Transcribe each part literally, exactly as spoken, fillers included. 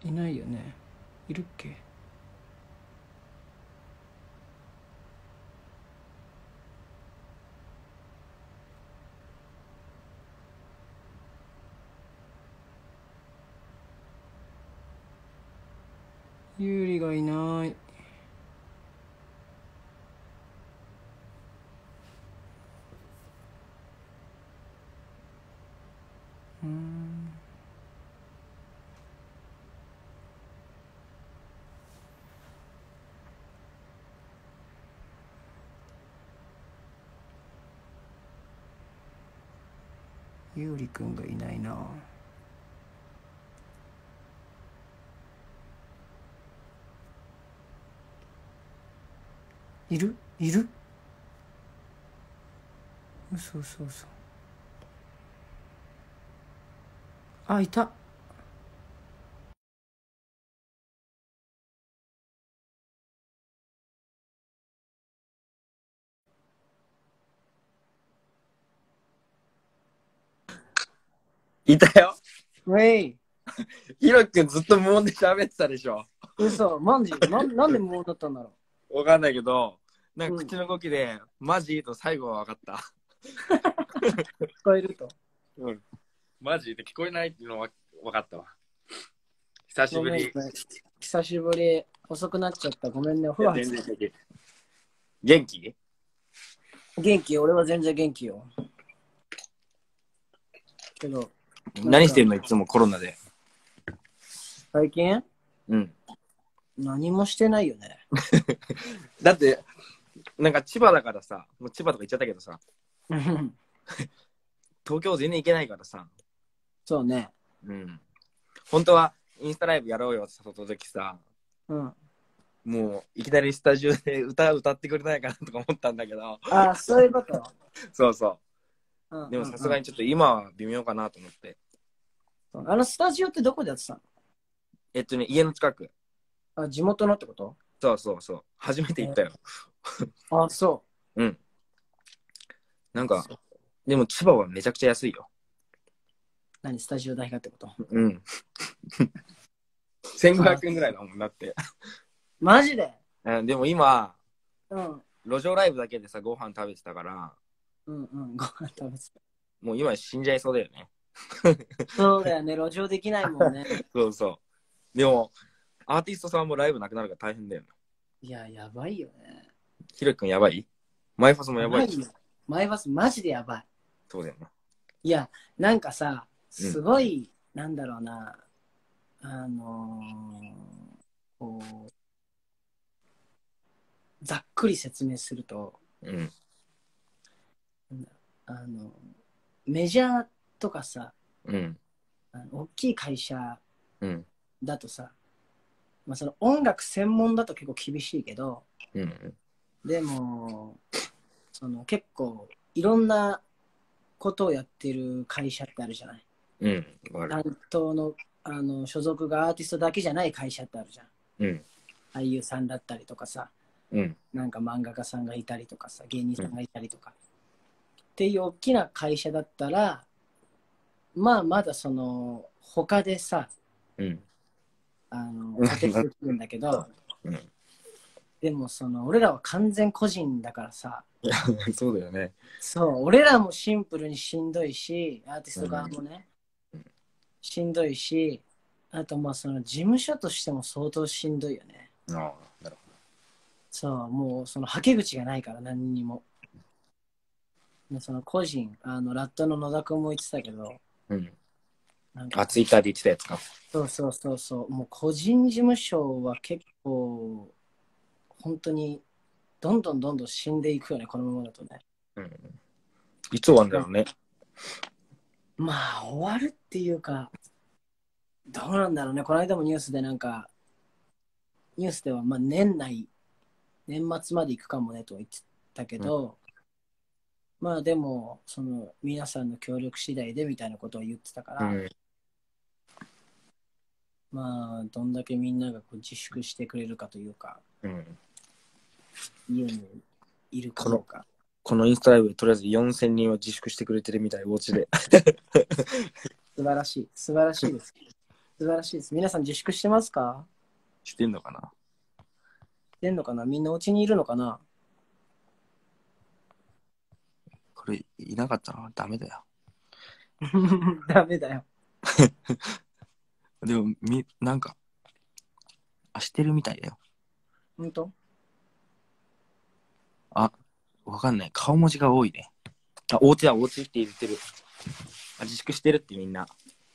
いないよね。いるっけ？ゆうりがいない。うーん。ゆうりくんがいないな。いるいる嘘嘘嘘。あ、いた。 いたよ。 ウェイ。 ひろきくんずっと無音で喋ってたでしょ。 嘘、マジな、なんで無音だったんだろわかんないけど、なんかうん口の動きで、マジと最後は分かった。 う。聞こえると。 うん。マジで聞こえないっていうのは分かったわ。久しぶり。 ごめんね久しぶり。遅くなっちゃった。ごめんね。お風呂入ってた。 全然元気？ 元気？俺は全然元気よ。けど、 何してんのいつもコロナで。 最近うん。 何もしてないよね。 だって、なんか千葉だからさ、もう千葉とか行っちゃったけどさ、 うん東京全然行けないからさ、 そうね。 うん。本当はインスタライブやろうよって誘った時さ、 うん。 もういきなりスタジオで歌歌ってくれないかなとか思ったんだけど、 ああ、そういうこと。 そうそうんうんうんう。でもさすがにちょっと今は微妙かなと思って。 あのスタジオってどこでやってたの？ えっとね、家の近く。 あ、地元のってこと？ そうそうそう。初めて行ったよ。 あ、そうん。なんか、でも千葉はめちゃくちゃ安いよ。 う。何、スタジオ代がってこと？ うん。せんごひゃくえんぐらいだもんだって。 マジで？ うん、でも今、 うん。 路上ライブだけでさ、ご飯食べてたから、 うんうん。ご飯食べてた。 もう今死んじゃいそうだよね。 そうだよね。路上できないもんね。 そうそう。でも、アーティストさんもライブなくなるから大変だよね。 いや、やばいよね。 ひろきくんやばい？マイファスもやばい。 やばいよ。マイバスマジでやばい。 そうだよね。 いや、なんかさ、すごい、うん、なんだろうな、あのー、こう、ざっくり説明すると、 うん。 あの、メジャーとかさ、 うん。 あの大きい会社うん。 だとさ、まあ、その音楽専門だと結構厳しいけど、 うん。 でも、その結構いろんなことをやってる会社ってあるじゃない。 うん。わかる。 担当の、あの所属がアーティストだけじゃない会社ってあるじゃん。 うん。 俳優さんだったりとかさ、 うん。 なんか漫画家さんがいたりとかさ、芸人さんがいたりとか、うん、っていう大きな会社だったら、まあまだその他でさ、 うん。 あの活躍できるんだけど、 うん、 でもその俺らは完全個人だからさ、 そうだよね。 そう、俺らもシンプルにしんどいし、アーティスト側もね、うん、しんどいし、あとまあその事務所としても相当しんどいよね。 ああ、なるほど。 そう、もうそのはけ口がないから何にも。その個人、あのラットの野田君も言ってたけど、 うん。 なんかあ、ツイッターで言ってたやつか。 そうそうそうそう、もう個人事務所は結構、本当にどんどんどんどん死んでいくよね、このままだとね。 うん。いつ終わるんだろうね。 まあ、終わるっていうか、どうなんだろうね。この間もニュースでなんか、ニュースではまあ年内、年末まで行くかもねと言ってたけど、うん、まあでも、その皆さんの協力次第でみたいなことを言ってたから、うん、まあ、どんだけみんながこう自粛してくれるかというか、うん、家にいるかどうか。 このインスタライブでとりあえずよんせんにんは自粛してくれてるみたい、お家で。 素晴らしい、素晴らしいです。 素晴らしいです。皆さん自粛してますか？ してんのかな。 してんのかな？みんなお家にいるのかな？ これ、いなかったらダメだよ。 ダメだよ。 でも、み、なんか、あ、してるみたいだよ。 ほんと？ あ、わかんない。顔文字が多いね。あ、お家だ、お家って言ってる。あ、自粛してるってみんな。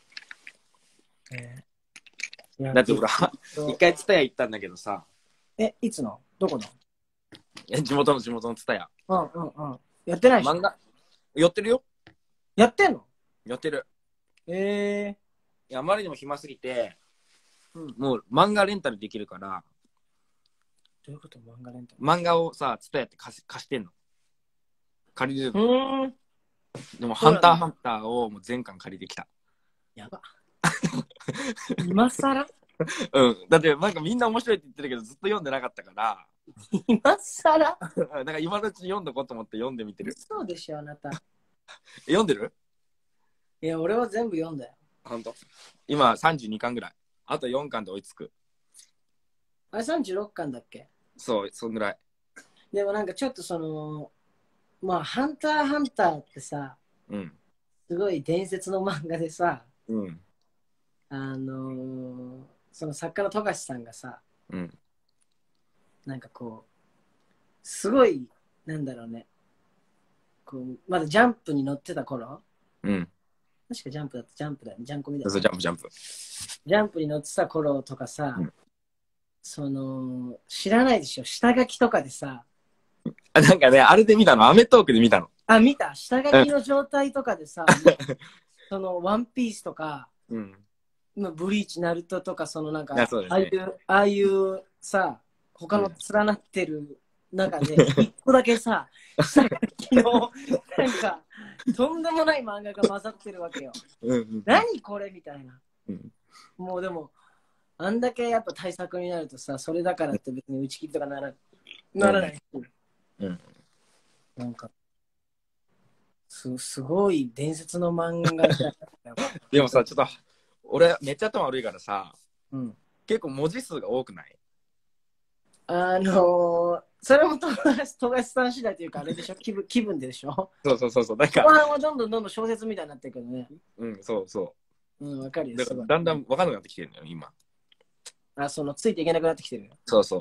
えー、いやだってほら、 そう一回ツタヤ行ったんだけどさ、 え、いつのどこの？ いや地元の地元のツタヤ。 うんうんうん。やってないし。 漫画、寄ってるよ。 やってんの？ 寄ってる。 えいや、あまりにも暇すぎて、 ー、うん。どもう漫画レンタルできるから、 ういうこと？漫画レンタル。 漫画をさ、ツタヤって貸し貸してんの。借りれるうの。 ーん。 でも、 そうなんだハンターハンターをもう全巻借りてきた。 やば。今更うん。だって、なんかみんな面白いって言ってるけど、ずっと読んでなかったから、 今更だから今のうちに読んどこうと思って読んでみてる。 そうでしょ、あなた。 え読んでる？ いや、俺は全部読んだよ。 ほんと。今さんじゅうにかんぐらい。あとよんかんで追いつく。 あれさんじゅうろっかんだっけ？ そう、そんぐらい。 でもなんかちょっとその、まあ、ハンターハンターってさ、 うん。 すごい伝説の漫画でさ、 うん。 あのーその作家の富樫さんがさ、 うん。 なんかこう、すごい、なんだろうね、こう、まだジャンプに乗ってた頃、 うん。 確かジャンプだった、ジャンプだよね、ジャンコミだそうそう、 よね。 ジャンプジャンプ。 ジャンプに乗ってた頃とかさ、 うんその、知らないでしょ、下書きとかでさ、 あ、なんかね、あれで見たの、アメトークで見たの。 あ、見た下書きの状態とかでさ、その、ワンピースとか、 うん。 まあブリーチ、ナルトとか、そのなんか、 いやそうですねああいう、ああいうさ、他の連なってる中で、一個だけさ、下書きの、なんか、とんでもない漫画が混ざってるわけよ。 うんうん。 何これみたいな。 うんもうでも、あんだけやっぱ対策になるとさ、それだからって別に打ち切りとかならならないし、 うん。 なんか、すすごい伝説の漫画だったよ。 でもさ、ちょっと、俺、めっちゃ頭悪いからさ、 うん。 結構文字数が多くない？ あのー、それも富樫富樫さん次第というか、あれでしょ、気分気分でしょ。 そうそうそうそう。なんか、 後半はどんどんどんどん小説みたいになってるけどね。 うん、そうそうん、わかるう。 よ。 だから、 すごい。 だんだん分かんなくなってきてるのよ、今。 あ、その、ついていけなくなってきてるよ。 そうそう。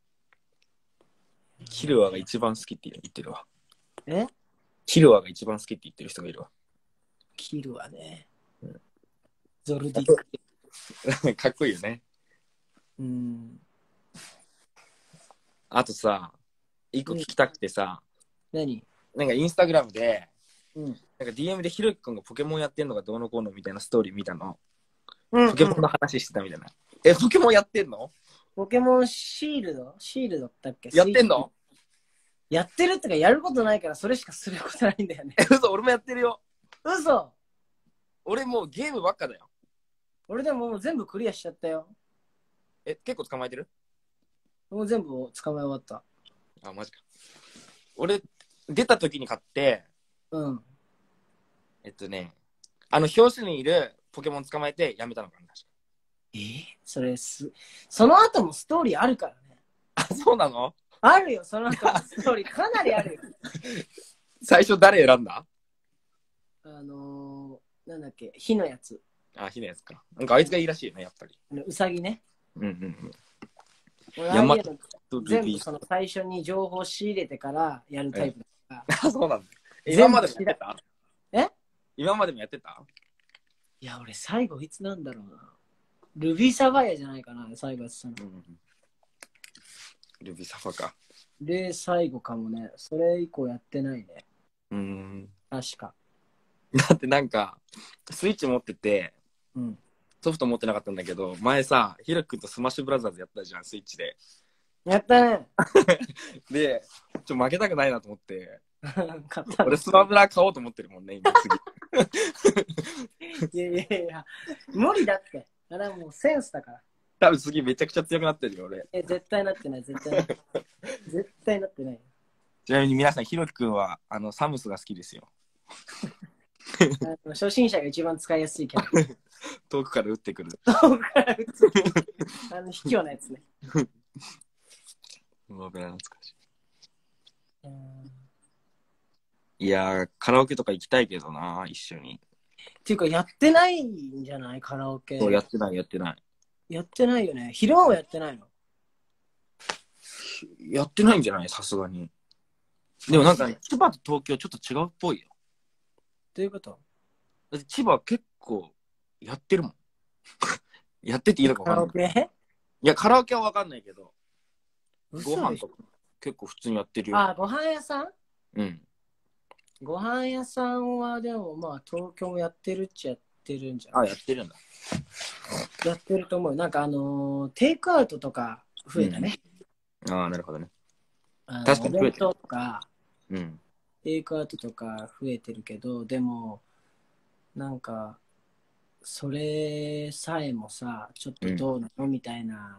キルアが一番好きって言ってるわ。 えキルアが一番好きって言ってる人がいるわ。 キルはね、 うん、 ゾルディック。 かっこいいよね。 うん。 あとさ、一個聞きたくてさ、 何？ なんかインスタグラムで、 うん。 なんか ディーエム でひろゆきくんがポケモンやってんのがどうのこうのみたいなストーリー見たの。 うん、 ポケモンの話してたみたいな。え、ポケモンやってんの？ ポケモンシールドシールドだっけ？ やってんの？ やってるってか、やることないからそれしかすることないんだよね。 え、嘘、俺もやってるよ。 嘘。 俺もうゲームばっかだよ。 俺でももう全部クリアしちゃったよ。 え、結構捕まえてる？ もう全部捕まえ終わった。 あ、マジか。俺、出た時に買って、 うん。 えっとね、あの表紙にいるポケモン捕まえてやめたのかな。 えー、それす、その後もストーリーあるからね。 あ、そうなの？ あるよ、その後もストーリーかなりあるよ。 最初誰選んだ？ あのー、なんだっけ、火のやつ。 あ、ひなやつか。なんかあいつがいいらしいよね、やっぱり。 あのうさぎね。 うんうん俺ああいうのうん。 全部その最初に情報仕入れてからやるタイプだから。 あ、そうなんだ。 全部今までもやってた？ え今までもやってた？ いや、俺最後いつなんだろうな。ルビーサファイアじゃないかな、最後やってたの。 うん。ルビーサファか。 で、最後かもね。それ以降やってないね。 うーん。 確か。 だってなんか、スイッチ持ってて、 うん。 ソフト持ってなかったんだけど、前さ、ヒロくんとスマッシュブラザーズやったじゃん、スイッチで。 やったね。 で、ちょっと負けたくないなと思って、 買ったの。 俺スマブラ買おうと思ってるもんね、今次。 いやいやいや、無理だって。あれはもうセンスだから。 多分次めちゃくちゃ強くなってるよ、俺。 え、絶対なってない、絶対なってない。絶対なってない。 ちなみに皆さん、ヒロキくんはあのサムスが好きですよ。 あの初心者が一番使いやすいキャラ。 遠くから撃ってくる。 遠くから撃つ。あの、卑怯なやつね。 うわ、懐かしうんい。いやー、カラオケとか行きたいけどな、一緒に。 っていうか、やってないんじゃないカラオケ。 そう、やってない、やってない。 やってないよね。昼間はやってないの。 やってないんじゃないさすがに。でもなんかね、千葉と東京ちょっと違うっぽいよ。 どういうこと？ だって千葉結構やってるもん。やってていいのかカラオ分かんない。 ケ？ いや、カラオケは分かんないけど、 嘘でしょ。 ご飯とか結構普通にやってるよ。 あ、ご飯屋さん？ うん。 ご飯屋さんはでもまあ東京もやってるっちゃやってるんじゃん。 あ、やってるんだ。 やってると思う。なんかあのーテイクアウトとか増えたね。 ああ、なるほどね。 あの確かに増えてるお弁当とかうん。 テイクアウトとか増えてるけど、でもなんかそれさえもさ、ちょっとどうなのみたいな、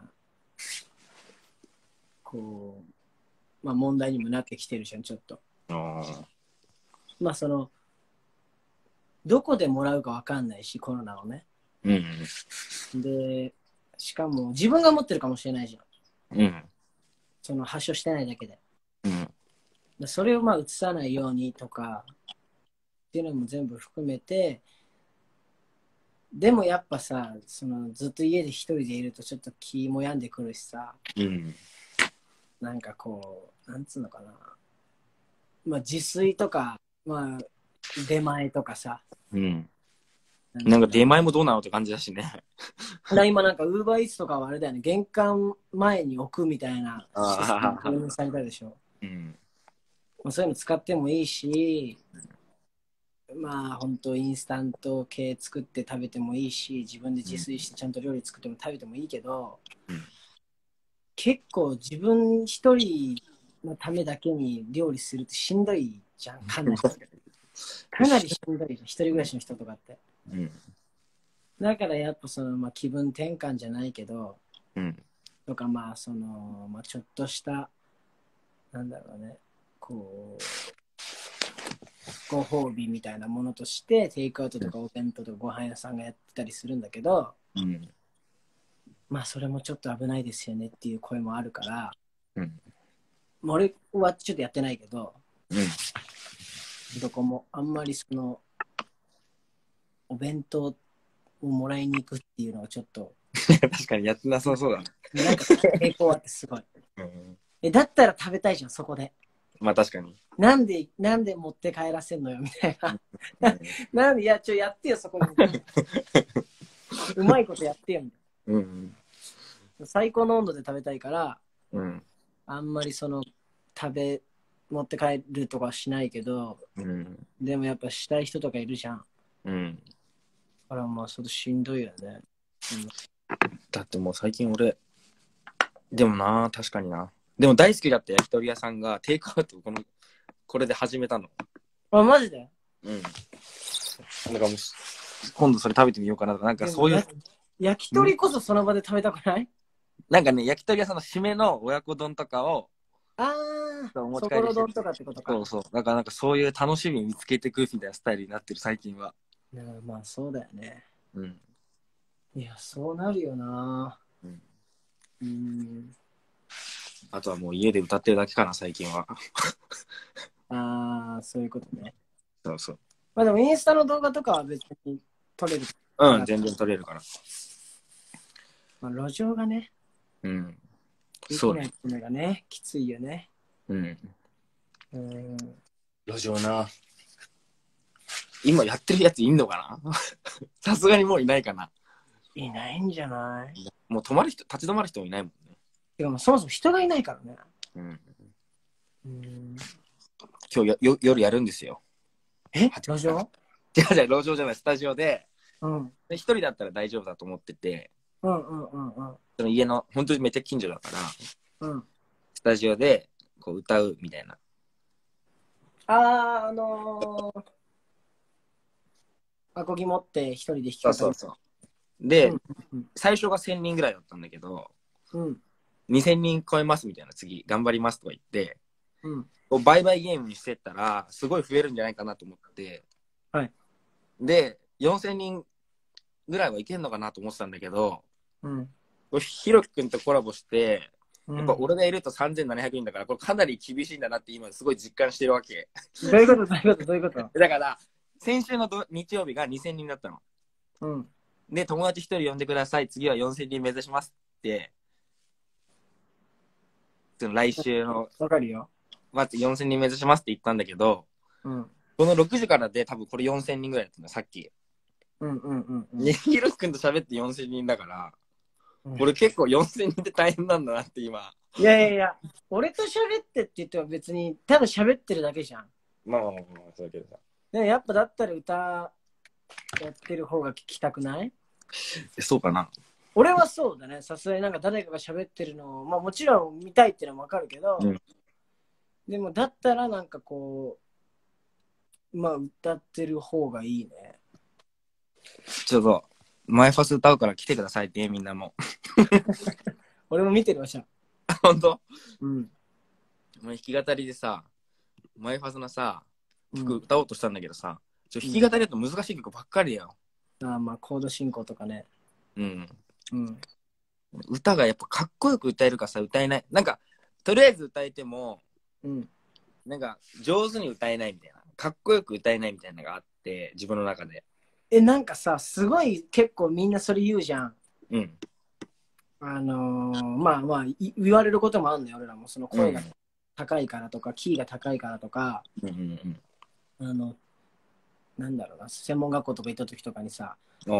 こう、まあ問題にもなってきてるじゃん、ちょっと。 ああ。 まあその、どこでもらうかわかんないし、コロナをね。 うん。 で、しかも自分が持ってるかもしれないじゃん。 うん。 その発症してないだけで。 うん。 でそれをまあ移さないようにとかっていうのも全部含めて、でもやっぱさ、そのずっと家で一人でいるとちょっと気も病んでくるしさ、 うん。 なんかこう、なんつうのかな。まあ自炊とか、まあ出前とかさ。 うん。なんか出前もどうなのって感じだしね。 今なんかウーバーイーツとかはあれだよね、玄関前に置くみたいなシステム導入されたでしょ。 うん。 まあ、そういうの使ってもいいし、まあ本当インスタント系作って食べてもいいし、自分で自炊してちゃんと料理作っても食べてもいいけど、 うん、 結構自分一人のためだけに料理するってしんどいじゃん、かなり。かなりしんどいじゃん、一人暮らしの人とかって。 うん。 だからやっぱその、まあ、気分転換じゃないけど、 うん。 とかまあその、まあ、ちょっとした、なんだろうね、こう、ご褒美みたいなものとしてテイクアウトとかお弁当とかご飯屋さんがやってたりするんだけど、 うん。 まあそれもちょっと危ないですよねっていう声もあるから、 うん。 まあ、俺はちょっとやってないけど、 うん。 どこもあんまりそのお弁当をもらいに行くっていうのはちょっと確かにやってなさそうだね。 なんか抵抗あってすごい。 うん。 え、だったら食べたいじゃん、そこで。 まあ確かに。 なんで、なんで持って帰らせんのよみたいな。なんで、いや、ちょ、やってよ、そこに。うまいことやってよみたいうん。 な。最高の温度で食べたいから、 うん。 あんまりその、食べ、持って帰るとかはしないけど、 うん。 でもやっぱしたい人とかいるじゃん。 うん。 だからまあ、それしんどいよね。 だってもう最近俺、でもな、確かにな。でも大好きだった焼き鳥屋さんがテイクアウトをこの、これで始めたの。 あ、マジで？ うん。なんかもう、今度それ食べてみようかなとか、なんかそういう。 焼き鳥こそその場で食べたくない？ なんかね、焼き鳥屋さんの締めの親子丼とかを、 ああ、 お持ちそ帰りしてぼろ丼とかってことか。 そうそう。だからなんかそういう楽しみ見つけていくみたいなスタイルになってる最近は。 まあそうだよね。 うん。 いや、そうなるよな。 うん。 うん。 あとはもう家で歌ってるだけかな、最近は。 ああ、そういうことね。 そうそう。 まあでもインスタの動画とかは別に撮れる。 うん、全然撮れるから。 まあ、路上がね、 うん。 でそうね。 きないっていうのがね、きついよね。 うん。 うん。 路上な。今やってるやついんのかなさすがにもういないかな。 いないんじゃない？ もう止まる人、立ち止まる人もいないもんね。 てかもうそもそも人がいないからね。 うん。 うん。 今日よよ夜やるんですよ。 え路上？ 違う違う、路上じゃない、スタジオで。 うん。 一人だったら大丈夫だと思ってて、 うんうんうんうん。 その家の、本当にめっちゃ近所だから、 うん。 スタジオでこう歌うみたいな。 ああ、あのー、アコギ持って一人で弾き語り。 そうそうそう。で、 うんうん最初がせんにんぐらいだったんだけど、 うんにせんにん超えますみたいな、次頑張りますとか言って、 うん。 こう売買ゲームにしてったら、すごい増えるんじゃないかなと思って、 はい。 で、よんせんにんぐらいはいけんのかなと思ってたんだけど、 うん。 これひろきくんとコラボして、 うん、 やっぱ俺がいるとさんぜんななひゃくにんだから、これかなり厳しいんだなって今すごい実感してるわけ。 どういうことどういうことどういうことだから、先週のど日曜日がにせんにんだったの。 うん。 で、友達ひとり呼んでください。次はよんせんにん目指しますって、その来週の、 わかるよ。 まずよんせんにん目指しますって言ったんだけど、 うん。 このろくじからで多分これよんせんにんぐらいだったの、さっき。 うんうんうんうん。 ねひろきくんと喋ってよんせんにんだから、 うん俺結構よんせんにんって大変なんだなって今。 いやいやいや、俺と喋ってって言っても別に、ただ喋ってるだけじゃん。 まあまあまあまあ、そうだけどさ。 でもやっぱだったら歌やってる方が聞きたくない？ えそうかな。 俺はそうだね。さすがになんか誰かが喋ってるのを、まあもちろん見たいっていうのはわかるけど、 うん、 でもだったらなんかこう、まあ歌ってる方がいいね。 ちょっと、マイファス歌うから来てくださいってみんなも。 俺も見てるわ、じゃん。 ほんと？ うん。 もう弾き語りでさ、マイファスのさ、曲うん、 歌おうとしたんだけどさ、ちょ弾き語りだと難しい曲ばっかりだよ。 あまあコード進行とかね。 うん。 うん。 歌がやっぱかっこよく歌えるかさ、歌えない。なんか、とりあえず歌えても、 うん。 なんか、上手に歌えないみたいな。かっこよく歌えないみたいなのがあって、自分の中で。 え、なんかさ、すごい結構みんなそれ言うじゃん。 うん。 あのー、まあまあい言われることもあるんだよ、俺らも。その声が高いからとか、キーが高いからとか、 うんうんあの、なんだろうな、専門学校とか行った時とかにさ、 うん。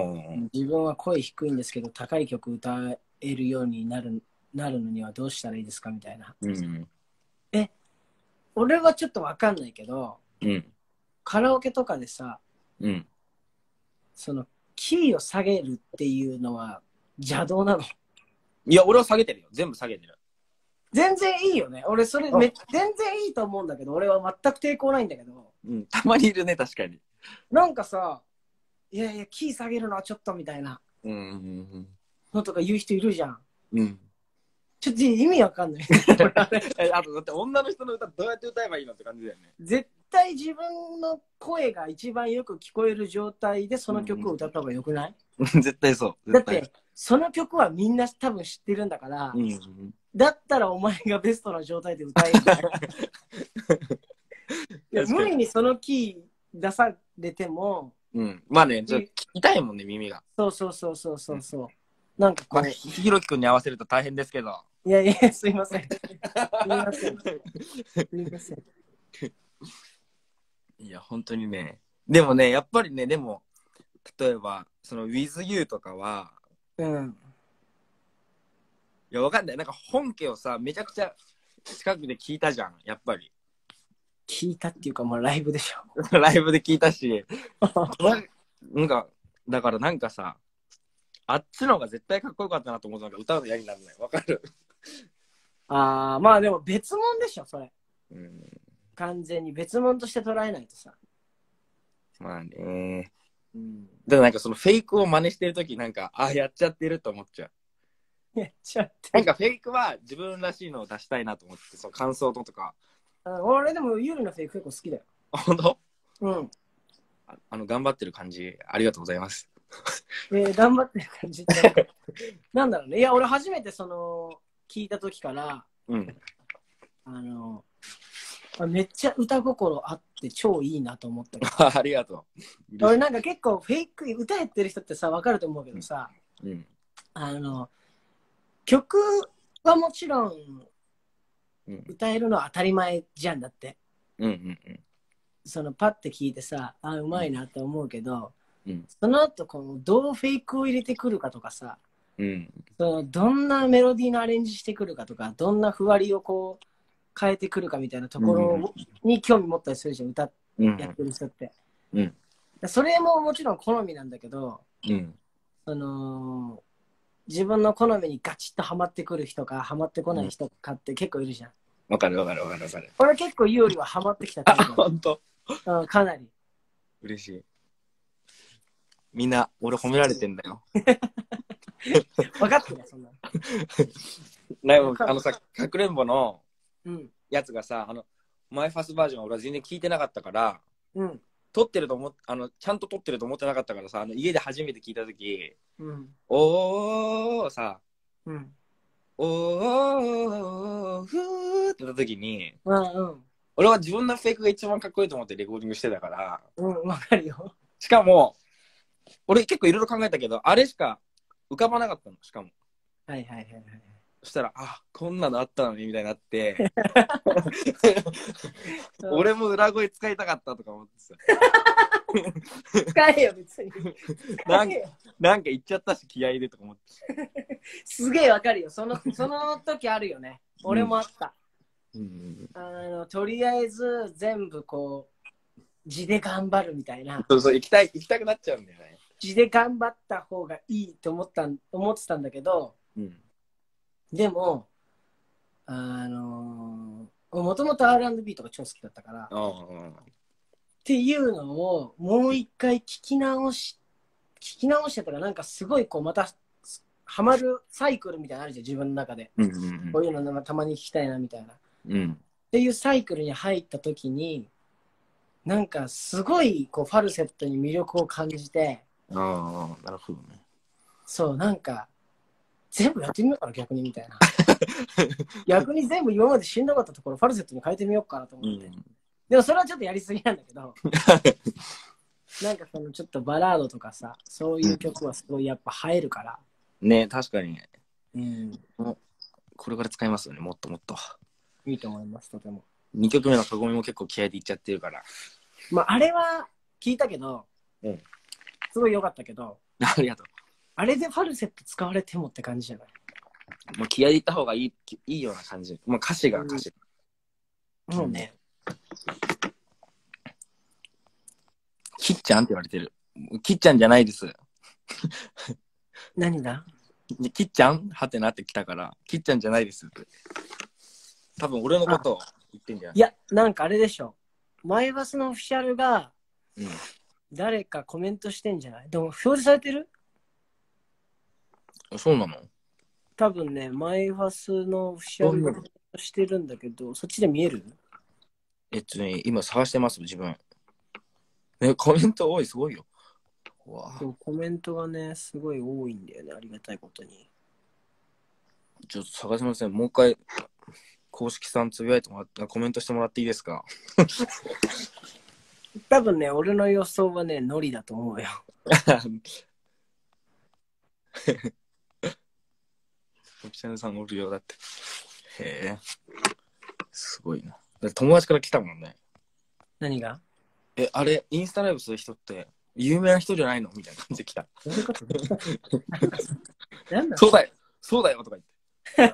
自分は声低いんですけど、高い曲歌えるようになる、なるのにはどうしたらいいですかみたいな。 うん。 え、俺はちょっとわかんないけど、 うん。 カラオケとかでさ、 うん。 その、キーを下げるっていうのは邪道なの？ いや、俺は下げてるよ。全部下げてる。 全然いいよね。俺、それめ、全然いいと思うんだけど、俺は全く抵抗ないんだけど、 うん。たまにいるね、確かに。 なんかさ、いやいや、キー下げるのはちょっとみたいなうんうんのとか言う人いるじゃん。 うん。うん。 ちょっと意味わかんない。 え、あと、だって女の人の歌どうやって歌えばいいのって感じだよね。 絶対自分の声が一番よく聞こえる状態でその曲を歌った方がよくない？ 絶対そう。絶対だって、その曲はみんな多分知ってるんだから、 うん。 だったらお前がベストな状態で歌えるんだよ。いや無理にそのキー出されても、 うん。まあね、ちょっと痛いもんね、耳が。 そうそうそうそうそうそう。なんかこう、 まあ、ひろきくんに合わせると大変ですけど。 いやいや、すいません。すいません。すいません。 いや、本当にね。でもね、やっぱりね、でも、例えば、その with you とかは、 うん。 いや、わかんない。なんか本家をさ、めちゃくちゃ近くで聞いたじゃん、やっぱり。 聞いたっていうか、もうライブでしょ。 ライブで聞いたし、なんか、だからなんかさ、あっちの方が絶対かっこよかったなと思ったのが歌うの嫌になるのよ。わかる？ ああ、まあでも別物でしょ、それ。 うん。 完全に別物として捉えないとさ。 まあね。 うん。 でもなんかそのフェイクを真似してるときなんか、あ、やっちゃってると思っちゃう。 やっちゃって。 なんかフェイクは自分らしいのを出したいなと思って、その感想とか。 あ俺でもユーリのフェイク結構好きだよ。 本当？ うん。 ああの、頑張ってる感じ、ありがとうございます。 えー、頑張ってる感じってなんだろうね。いや、俺初めてその、聞いた時から、 うん。 あの、あめっちゃ歌心あって超いいなと思ったけど。 ありがとう。 俺なんか結構フェイク、歌やってる人ってさ、わかると思うけどさ、 うん。 あの、曲はもちろんうん歌えるのは当たり前じゃんだって。 うんうんそのパッて聞いてさ、あ、うまいなって思うけど、 うんその後このどうフェイクを入れてくるかとかさ、 うんそのどんなメロディーのアレンジしてくるかとか、どんなふわりをこう変えてくるかみたいなところに興味持ったりするじゃん、歌うんやってる人って。 うんそれももちろん好みなんだけど、 うんその自分の好みにガチッとハマってくる人かハマってこない人かって結構いるじゃん。 わかるわかるわかるわかる。 俺結構言うよりはハマってきたタイあ、 プほんとだ、うん、かなり。 嬉しい。みんな、俺褒められてんだよ。 分かってるそんなの。 なんかあのさ、かくれんぼのうん。 やつがさ、あの、マイファスバージョンは俺は全然聞いてなかったから、 うん。 撮ってると思っあのちゃんと撮ってると思ってなかったからさ、あの家で初めて聞いた時、 うん。 おーさ、 うん。 おーふーって言った時に、 うん。 俺は自分のフェイクが一番かっこいいと思ってレコーディングしてたから、 うん、わかるよ。 しかも俺結構いろいろ考えたけど、あれしか浮かばなかったの。しかもはいはいはいはい。 そしたら、あ、こんなのあったのにみたいになって俺も裏声使いたかったとか思ってさ使えよ、別に。 なんかなんか言っちゃったし気合い入れとか思って。 すげえわかるよ。その、その時あるよね。俺もあった。 うん、 あの、とりあえず全部こう、字で頑張るみたいな。 そうそう、行きたい、行きたくなっちゃうんだよね。 字で頑張った方がいいと思ったん、思ってたんだけど、 うん、 でも、あのー、もともと アールアンドビー とか超好きだったから、 ああ、 っていうのをもう一回聞き直し、聞き直してたらなんかすごいこうまたハマるサイクルみたいなのあるじゃん、自分の中で。 うんうんうん、 こういうのたまに聞きたいなみたいな。 うん、 っていうサイクルに入った時に、なんかすごいこうファルセットに魅力を感じて、 ああ、なるほどね。 そう、なんか全部やってみようかな、逆にみたいな。逆に全部今までしんどかったところファルセットに変えてみようかなと思って。うん、でもそれはちょっとやりすぎなんだけど、なんかそのちょっとバラードとかさ、そういう曲はすごいやっぱ映えるから。 ね、確かに。 うん。 これから使いますよね、もっともっと。 いいと思います、とても。 にきょくめのカゴミも結構気合いでいっちゃってるから。 まあ、あれは聞いたけど、うん、すごい良かったけど、 ありがとう。 あれでファルセット使われてもって感じじゃない？ もう気合いでいった方がいい、いいような感じ。もう歌詞が歌詞。 うん、もうね。 きっちゃんって言われてる。きっちゃんじゃないです。 何だ？ きっちゃんはてなってきたから、きっちゃんじゃないですって。多分俺のことを言ってんじゃない？ いや、なんかあれでしょ。マイバスのオフィシャルが、 うん、 誰かコメントしてんじゃない？でも表示されてる？ そうなの？ 多分ね、マイバスのオフィシャルがコメントしてるんだけど、そっちで見える？ えっとね、今探してます、自分。え、コメント多い、すごいよ。わあ、 コメントがね、すごい多いんだよね、ありがたいことに。 ちょっと探せません。もう一回、公式さんつぶやいてもらって、コメントしてもらっていいですか？ 多分ね、俺の予想はね、ノリだと思うよ。オフィシャルさんおるよ、だって。へえ。すごいな。だって友達から来たもんね。 何が？ え、あれ、インスタライブする人って、有名な人じゃないのみたいな感じで来た。 どういうことなんだそうだよ、そうだよとか言って。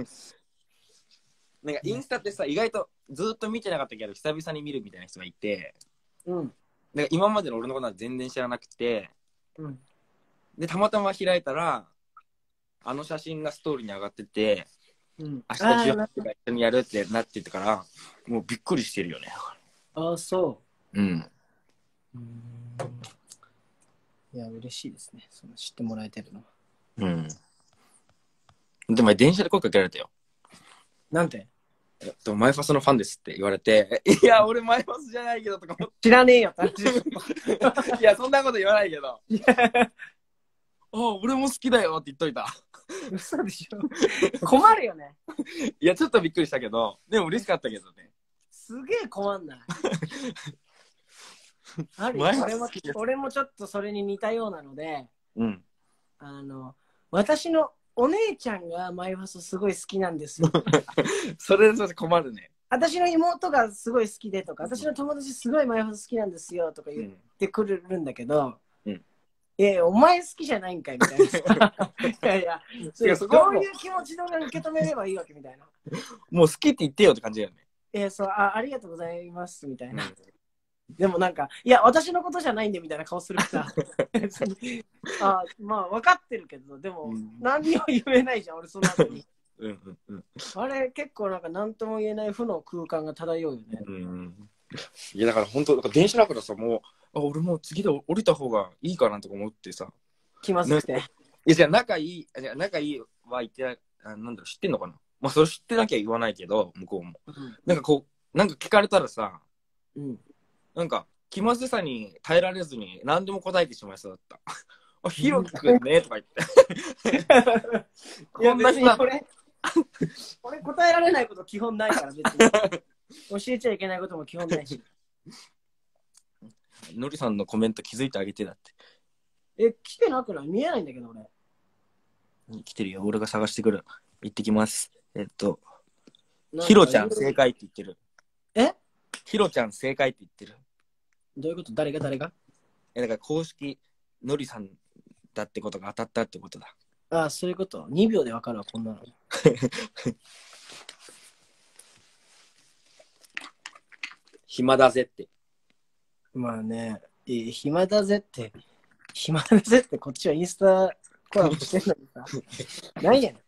なんかインスタってさ、意外とずっと見てなかったけど、久々に見るみたいな人がいて、 うん。 なんか今までの俺のことは全然知らなくて、 うん、 で、たまたま開いたら、あの写真がストーリーに上がってて、 うん、 明日じゅうはちじから一緒にやるってなっててから、もうびっくりしてるよね。 ああ、そう。 うん。 うーん。いや、嬉しいですね。その知ってもらえてるのは。 うん。でも電車で声かけられたよ。 なんて？ でもマイファスのファンですって言われて、いや、俺マイファスじゃないけどとか思って。 知らねえよ、単純に。 いや、そんなこと言わないけど。あ、俺も好きだよって言っといた。 嘘でしょ。困るよね。 いや、ちょっとびっくりしたけど、でも嬉しかったけどね。 すげえ困んない。あるよ。俺も、俺もちょっとそれに似たようなので、 うん。 あの、私のお姉ちゃんがマイファスすごい好きなんですよ。 それで困るね。 私の妹がすごい好きでとか、私の友達すごいマイファス好きなんですよとか言ってくるんだけど、うん、いやいや、お前好きじゃないんかいみたいな。いやいや、そういう気持ちで受け止めればいいわけみたいな。 もう好きって言ってよって感じだよね。 えー、そう、あ、ありがとうございますみたいな。うん、でもなんか、いや、私のことじゃないんでみたいな顔するから。あ、まあ、分かってるけど、でも、うん、何にも言えないじゃん、俺その後に。うんうんうん、あれ、結構なんか何とも言えない負の空間が漂うよね。うん、 いや、だから本当、電車だからさ、もう、あ、俺もう次で降りた方がいいかなとか思ってさ。 気まずくて。いや、じゃあ仲いい、じゃ仲いいは言って、あ、なんだろう、知ってんのかな。まあ、それ知ってなきゃ言わないけど、向こうも。うん、なんかこう、なんか聞かれたらさ、うん、なんか、 気まずさに耐えられずに何でも答えてしまいそうだった。あ、ひろきくんねとか言って。 いやこんな人だ別にこれ、俺答えられないこと基本ないから別に。教えちゃいけないことも基本ないし。 のりさんのコメント気づいてあげてだって。 え、来てなくない？見えないんだけど俺。 来てるよ。俺が探してくる。行ってきます。えっと、 なんかひろちゃん正解って言ってる。 え？ ひろちゃん正解って言ってる。 どういうこと？誰が誰が？ え、だから公式のりさんだってことが当たったってことだ。 ああ、そういうこと。にびょうでわかるわ、こんなの。 暇だぜって。 まあね、えー暇だぜって、暇だぜってこっちはインスタコラボしてんのにさ。何やね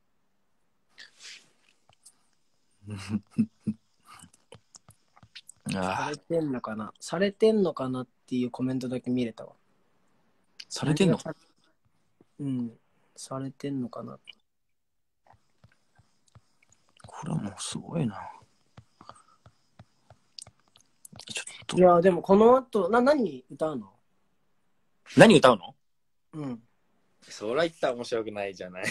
ん。さああ、 れてんのかなされてんのかなっていうコメントだけ見れたわ。 されてんの？ うん。されてんのかな。 これはもうすごいな。ちょっといや、でもこの後、な、何歌うの？ 何歌うの？ うん。 そら言ったら面白くないじゃない。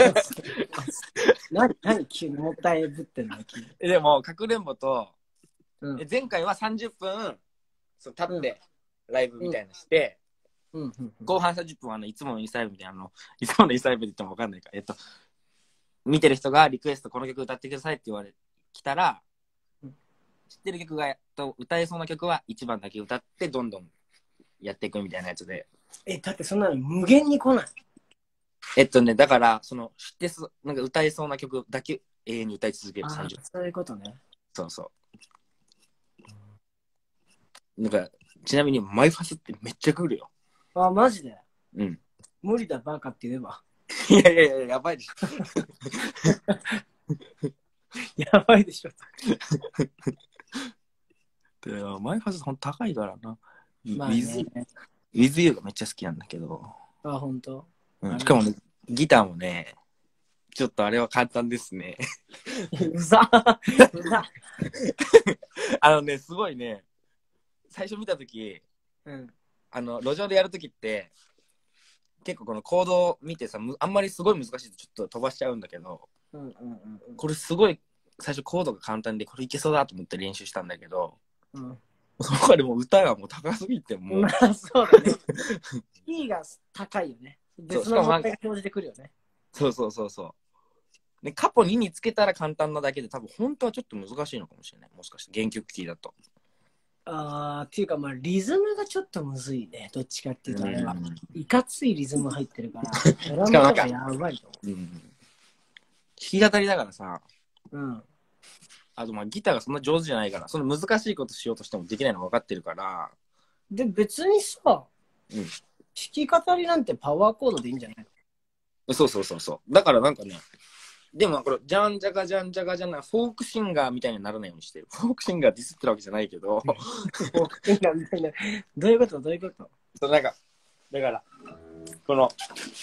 何、何急にもったいぶってんの急に。 でも、かくれんぼと、 うんえ前回はさんじゅっぷんそう立ってライブみたいなして、 うんうんうん後半さんじゅっぷんはあのいつものインスタライブみたいなあの、いつものインスタライブで言っても分かんないから、えっと、見てる人がリクエストこの曲歌ってくださいって言われ来たら、 うん知ってる曲がと歌えそうな曲はいちばんだけ歌ってどんどんやっていくみたいなやつで。 え、だってそんなの無限に来ない。 えっとね、だからその知ってそなんか歌えそうな曲だけ永遠に歌い続けるあさんじゅっぷん。 そういうことね。 そうそう。なんかちなみにマイファスってめっちゃ来るよ。 あ、マジでうん。 無理だ、バカって言えば。 いやいやいや、やばいでしょ。 やばいでしょ。 でマイファスほんと高いからな。 まあね With, With You がめっちゃ好きなんだけど。 あ、ほんと。 うん、しかもね、ギターもね、ちょっとあれは簡単ですね。 うざうざあのね、すごいね、最初見たとき、 うん。 あの、路上でやるときって、結構このコードを見てさ、むあんまりすごい難しいとちょっと飛ばしちゃうんだけど、 うんうんうんうん。 これすごい、最初コードが簡単で、これいけそうだと思って練習したんだけど、 うんそこでもう歌がもう高すぎて、もう。 まあそうだね。キーが高いよね。別の問題が生じてくるよね。 そうそうそうそう。で、カポににつけたら簡単なだけで、多分本当はちょっと難しいのかもしれない。もしかして原曲キーだと。 あー、っていうかまあリズムがちょっとむずいね。どっちかっていうとあれは。 うんいかついリズム入ってるから。ドラムしかもなんかとかやばいと思うん。弾き語りだからさ、 う。うん。 あとまあギターがそんな上手じゃないから、その難しいことしようとしてもできないの分かってるから、 で、別にさ、 うん、 弾き語りなんてパワーコードでいいんじゃないの？ そうそうそうそう。だからなんかね、でもこれ、じゃんじゃかじゃんじゃかじゃんな、フォークシンガーみたいにならないようにしてる。フォークシンガーディスってるわけじゃないけど、 フォークシンガーみたいな。どういうことどういうことそうなんか、だから、この、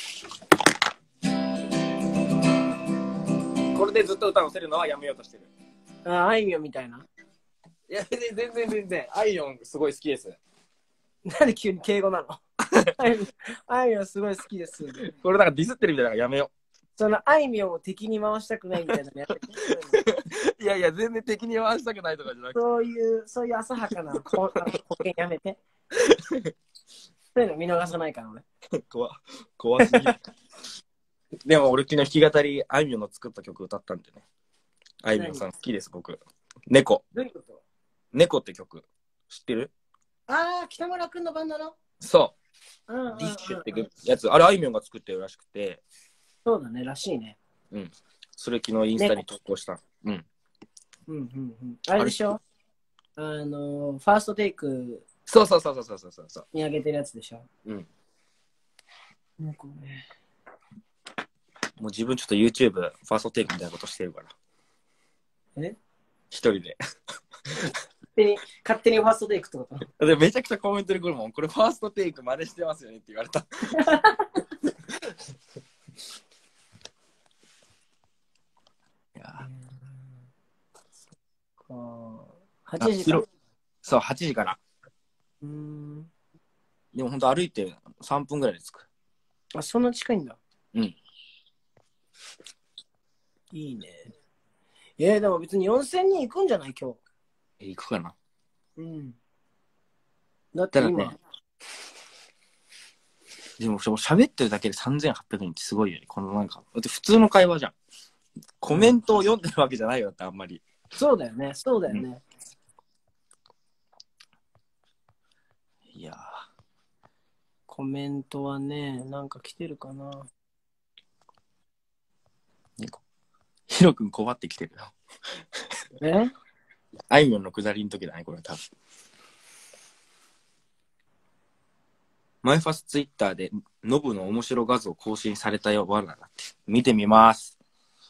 これでずっと歌をせるのはやめようとしてる。 あ、あいみょんみたいな。 いや、全然全然全然、アイオンすごい好きです。 なんで急に敬語なの？あいみょんあいみょんすごい好きです。 これなんかディスってるみたいなからやめよそのあいみょんを敵に回したくないみたいなのやめて。 う。いやいや、全然敵に回したくないとかじゃなくて。 そういう、そういう浅はかなこあの保険やめて。そういうの見逃さないから俺。 怖怖すぎる。でも俺昨日弾き語りあいみょんの作った曲歌ったんでね。あいみょんさん好きです僕。猫。 どういうこと猫って曲知ってる？ ああ、北村くんのバンドのそうんうんうんうん。 う。ディッシュってやつ、あれあいみょんが作ってるらしくて、 そうだね、らしいね。 うん。それ昨日インスタに投稿した。うん。 うんうんうん。あれでしょあの、ファーストテイクそうそうそうそうそうそうそう。 に上げてるやつでしょうん。 猫ね。 もう自分ちょっと YouTube ファーストテイクみたいなことしてるから。 え一人で。 勝手に、勝手にファーストテイクってことで、めちゃくちゃコメントで来るもん。これファーストテイク真似してますよねって言われた。いやかはちじから。 そう、はちじから。 うーん。 でもほんと歩いてさんぷんぐらいで着く。 あ、そんな近いんだ。 うん。 いいね。えー、でも別によんせんにん行くんじゃない今日。 え、行くかな。 うん。だって今、 ただね、でも喋ってるだけでさんぜんはっぴゃくにんってすごいよね。このなんか、だって普通の会話じゃん。コメントを読んでるわけじゃないよってあんまり。 そうだよね、そうだよね。 いやー、 コメントはね、なんか来てるかな。 ヒロ君困ってきてるよ。 えあいみょんのくだりの時だね、これ多分。マイファスツイッターでノブの面白画像更新されたよ、わらだって。見てみます。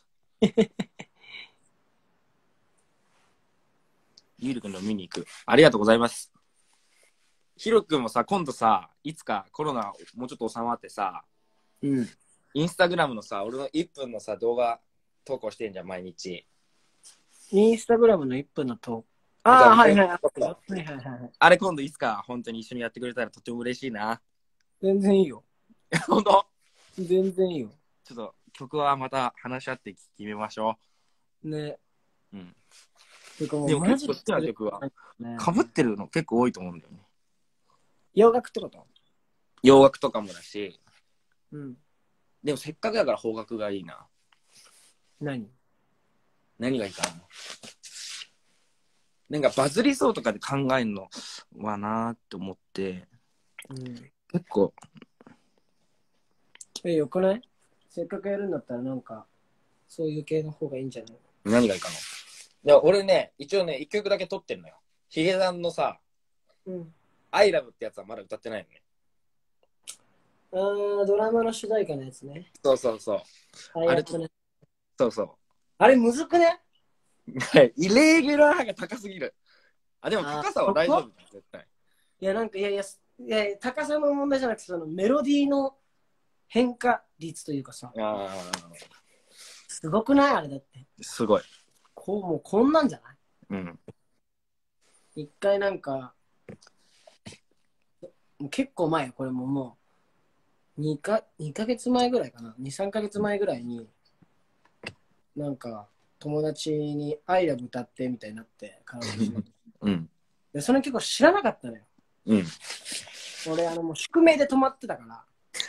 ゆうりくんの見に行く。ありがとうございます。ヒロ君もさ、今度さ、いつかコロナもうちょっと収まってさ、 うん。 インスタグラムのさ、俺のいっぷんのさ、動画投稿してんじゃん、毎日。 インスタグラムのいっぷんのトーク。ああ、はいはい、はいはいはい。 あれ今度いつか本当に一緒にやってくれたらとても嬉しいな。 全然いいよ。 本当全然いいよ。 ちょっと曲はまた話し合って決めましょね。 う。うん。 てかもでもうマジ結構好きな曲は、 ね、 かぶってるの結構多いと思うんだよね。 洋楽ってこと？ 洋楽とかもだし、 うん。 でもせっかくだから邦楽がいいな。 何何がいいかな。なんかバズりそうとかで考えるのはなーって思って、 うん。 結構。 え、よくない？せっかくやるんだったらなんか、そういう系の方がいいんじゃない？ 何がいいかな。いや、俺ね、一応ね、一曲だけ撮ってんのよ。ヒゲダンのさ、 うん。 アイラブってやつはまだ歌ってないのね。 あー、ドラマの主題歌のやつね。 そうそうそう。 あれ、ね、 そうそう。 あれむずくね？ イレギュラーが高すぎる。あ、でも高さは大丈夫だ、絶対。 いや、なんか、いやいや、いや高さの問題じゃなくて、そのメロディーの変化率というかさ。 あすごくない？あれだって。 すごい。 こう、もうこんなんじゃない？ うん。 一回なんか、もう結構前、これももう2か、にかげつまえぐらいかな。に、さんかげつまえぐらいに、なんか、友達に「アイラブ歌って」みたいになってカラオケしうん。 でその曲を知らなかったのよ。 うん。 俺あのもう宿命で止まってたから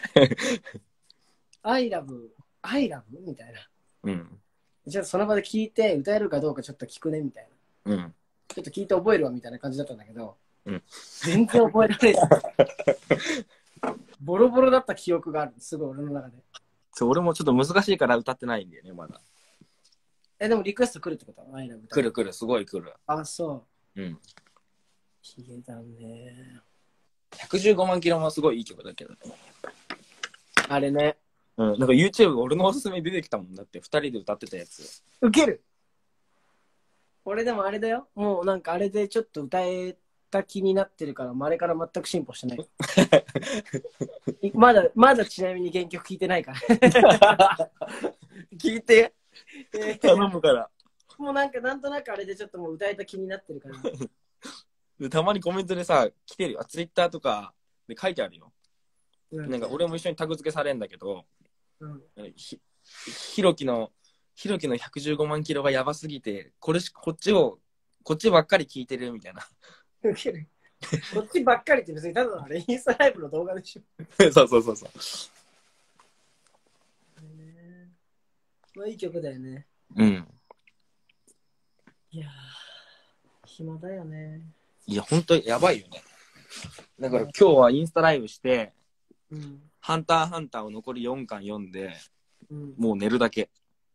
「アイラブアイラブ」みたいな。 うん。 じゃあその場で聞いて歌えるかどうかちょっと聞くねみたいな。 うん。 ちょっと聞いて覚えるわみたいな感じだったんだけど、 うん、 全然覚えられないボロボロだった記憶がある。すごい俺の中で。 そう、俺もちょっと難しいから歌ってないんだよね、まだ。 え、でもリクエスト来るってこと？アイラブ来る来る、すごい来る。 あ、そう。 うん。 ヒゲだね。 ひゃくじゅうごまんキロもすごいいい曲だけどね。 あれね。 うん。なんか YouTube 俺のおすすめ出てきたもんだって、ふたりで歌ってたやつ。 ウケる。俺でもあれだよ。もうなんかあれでちょっと歌えた気になってるから、あれから全く進歩してない。まだ、まだちなみに原曲聴いてないから。 聞いて。頼むから。 もうなんかなんとなくあれでちょっともう歌えた気になってるから。 でたまにコメントでさ、来てるよ。ツイッターとかで書いてあるよ。うん、なんか俺も一緒にタグ付けされるんだけど、うん、ひ, ひろきの、ひろきのひゃくじゅうごまんキロがやばすぎて、これし、こっちを、こっちばっかり聞いてるみたいな。 こっちばっかりって別にただのあれインスタライブの動画でしょ。 そうそうそうそう。 まあいい曲だよね。 うん。 いやー、暇だよね。 いや、ほんとやばいよね。だから今日はインスタライブして、うん、ハンターハンターを残りよんかん読んで、うん、もう寝るだけ。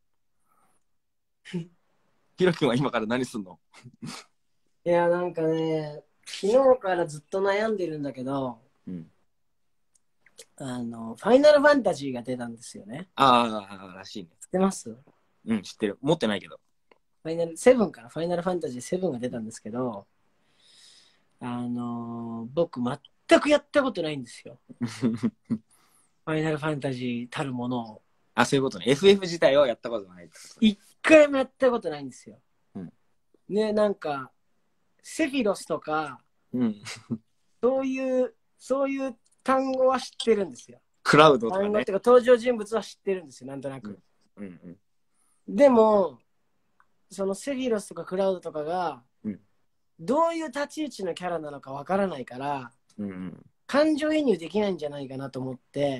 ひろきくんは今から何すんの？ いや、なんかね、昨日からずっと悩んでるんだけど、うん、あの、ファイナルファンタジーが出たんですよね。 ああ、らしいね。 知ってます？ うん、知ってる。持ってないけど。 ファイナル、セブンからファイナルファンタジーセブンが出たんですけど、あのー、僕全くやったことないんですよ。ファイナルファンタジーたるものを。 あ、そういうことね。エフエフ 自体はやったことない。 一回もやったことないんですよ。 うん、 ね、なんか、セフィロスとか、 うん、 そういう、そういう単語は知ってるんですよ。 クラウドとかね。 単語っていうか登場人物は知ってるんですよ、なんとなく。 うんうんでも、そのセフィロスとかクラウドとかが、 うん、 どういう立ち位置のキャラなのかわからないから、 うんうん感情移入できないんじゃないかなと思って、